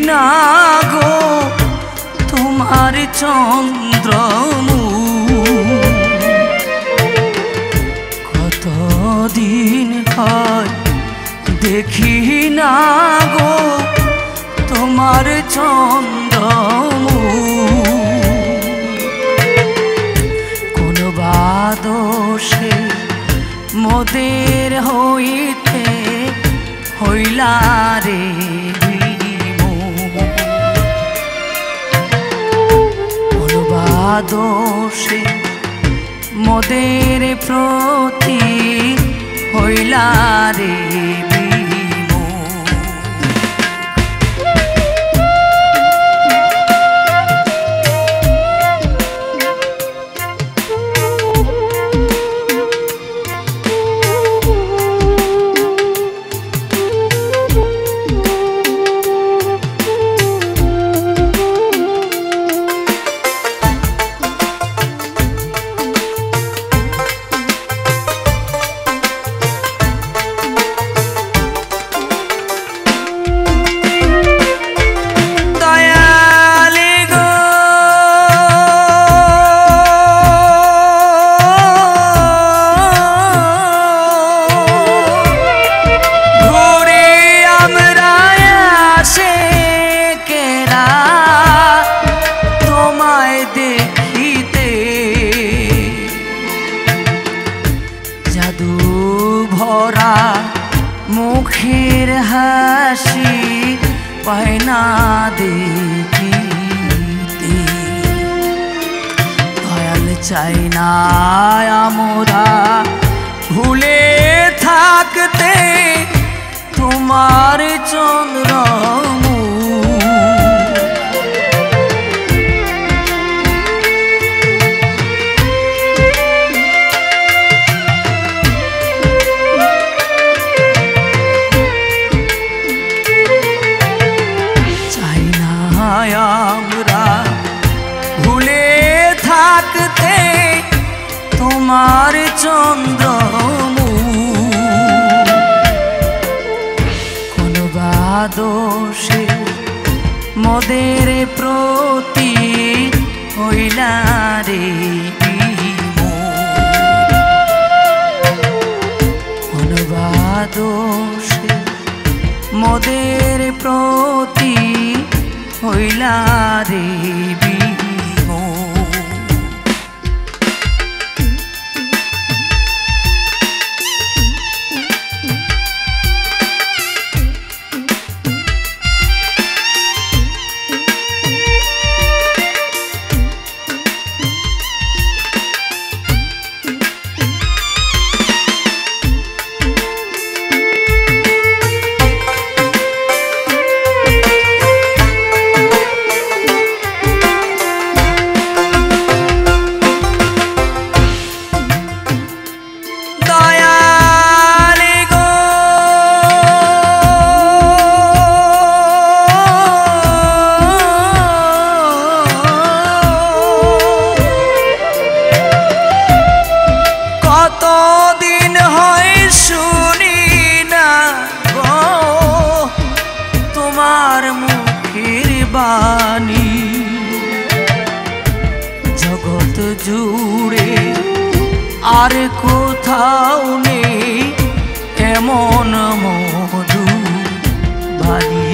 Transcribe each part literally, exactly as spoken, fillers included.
না গো তোমার চন্দ্রমুখ, কতদিন হয় দেখি না গো তোমার চন্দ্রমুখ। কোন বাদোষে মোদের হইতে হইলা রে বিমুখ, কোন বাদোষে মোদের প্রতি হইলা রে মুখের হাসি পায় না দেখিতে, দয়াল চাই না আমরা ভুলে থাকতে তোমার চন্দ্রমুখ। আমরা ভুলে থাকতে তোমার চন্দ্রমুখ, কোন বাদোষে মোদের প্রতি হইলা রে বিমুখ, কোন বাদোষে মোদের প্রতি হইলা রে বিমুখ। কতদিন হয় শুনি না গো তোমার মুখের বাণী, জগৎ জুড়ে আর কোথাও নেই এমন মধুর বাণী।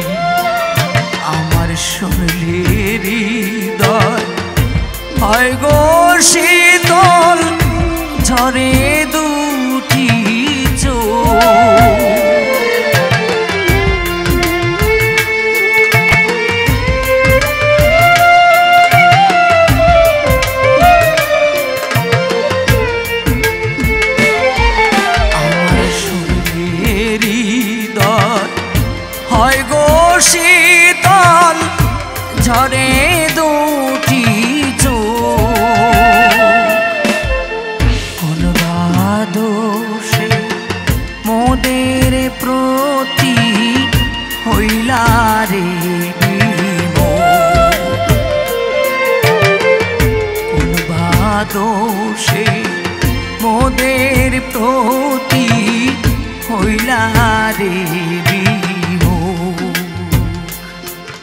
আমার শুনলে হৃদয় হয় গো শীতল, ঝরে দুটি চোখ। আমার শুনলে হৃদয় হয় গো শীতল, ঝরে দুটি চোখ। কোন বাদোষে মোদের প্রতি হইলা রে বিমুখ, কোন বাদোষে মোদের প্রতি হইলা রে বিমুখ।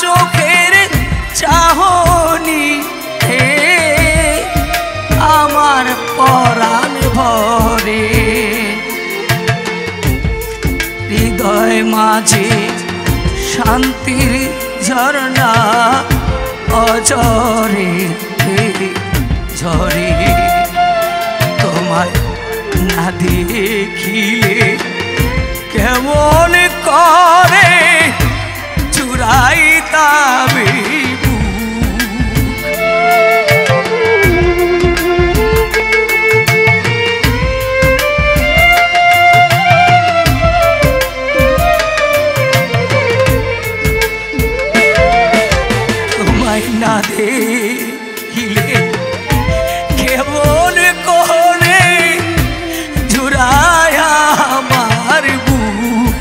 চোখের চাহনি হে আমার পরাণ ভরে হৃদয় মাঝে শান্তির ঝরনা অঝরে ঝরে তোমায় না দেখিলে কেমন করে চুরাইতামে তোমায় না দেখিলে কেমন করে জুড়ায় আমার বুক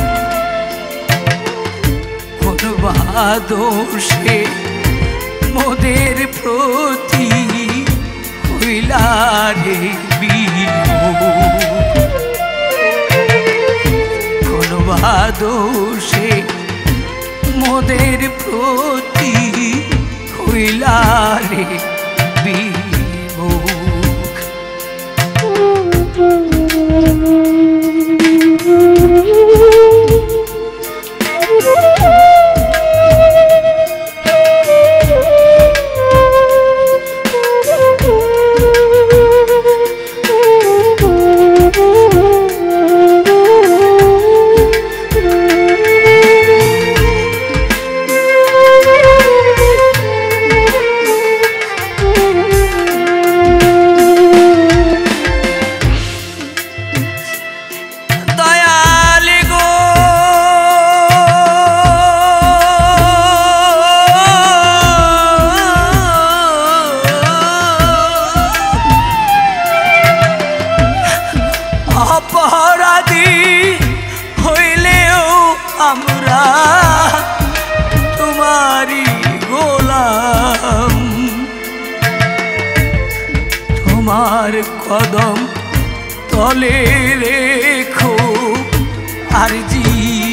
কোন বাদোষে মোদের প্রতি হইলা রে বিমুখ কোন বাদোষে মোদের প্রতি হইলা রে বিমুখ অপরাধী হইলেও আমরা তোমারই গোলাম তোমার কদম তলে রেখো আরজি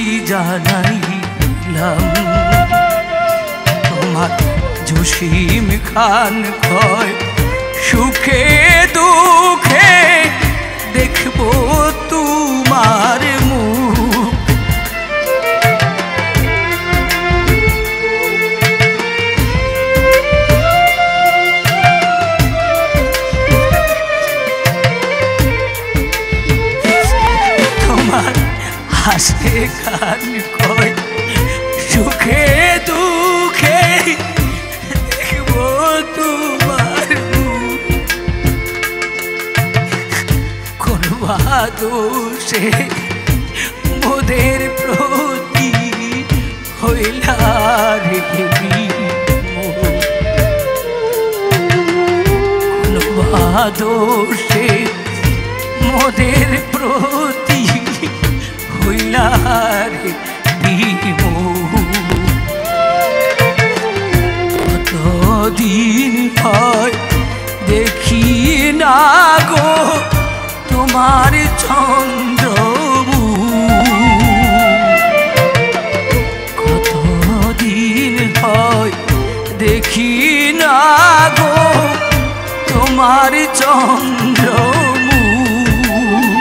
জানাইলাম তোমার জসিম খান কয় সুখে দুঃখে দেখবো তোমার মুখ তোমার হাসে খান কয় সুখে দুঃখে দেখবো তোমার মুখ কোন বাদোষে মোদের প্রতি হইলা রে বিমুখ কোন বাদোষে মোদের প্রতি হইলা রে বিমুখ কতদিন হয় দেখি না গো তোমার চন্দ্রমুখ কতদিন হয় দেখি না গো তোমার চন্দ্রমুখ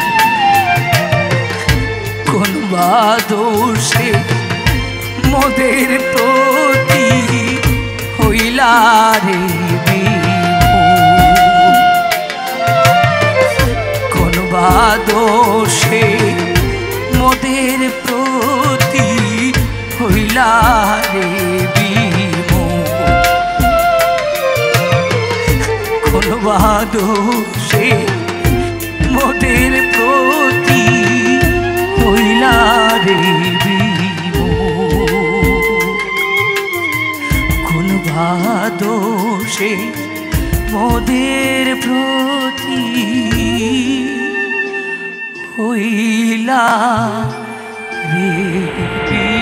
কোন বাদোষে মোদের প্রতি হইলা রে দোষে মোদের প্রতি হইলা রে বিমুখ কোন দোষে মোদের প্রতি হইলা রে বিমুখ কোন দোষে মোদের প্রতি হইলা রে।